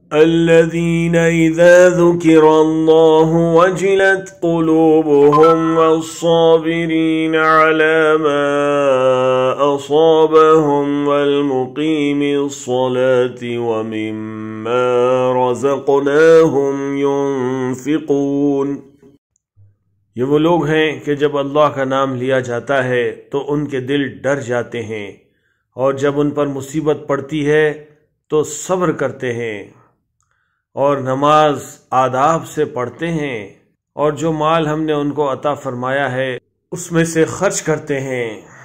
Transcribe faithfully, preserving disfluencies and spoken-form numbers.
अल्लज़ीना इज़ा ज़ुकिरल्लाहु वजिलत क़ुलूबुहुम वस्साबिरीना अला मा असाबहुम वल मुक़ीमिस्सलाति व मिम्मा रज़क़नाहुम युनफ़िक़ून। ये वो लोग हैं कि जब अल्लाह का नाम लिया जाता है तो उनके दिल डर जाते हैं, और जब उन पर मुसीबत पड़ती है तो सब्र करते हैं और नमाज आदाब से पढ़ते हैं, और जो माल हमने उनको अता फरमाया है उसमें से खर्च करते हैं।